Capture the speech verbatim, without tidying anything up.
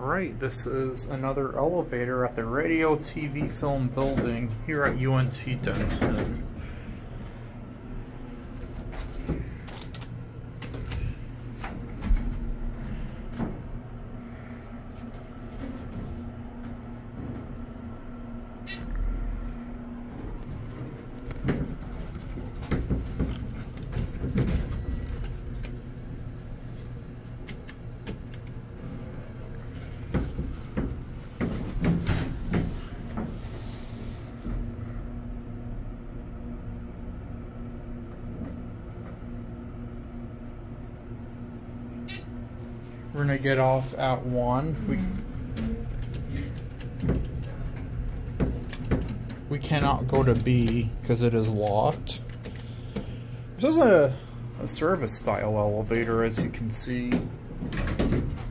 Alright, this is another elevator at the Radio T V Film Building here at U N T Denton. We're gonna get off at one. We we cannot go to B because it is locked. This is a, a service style elevator, as you can see.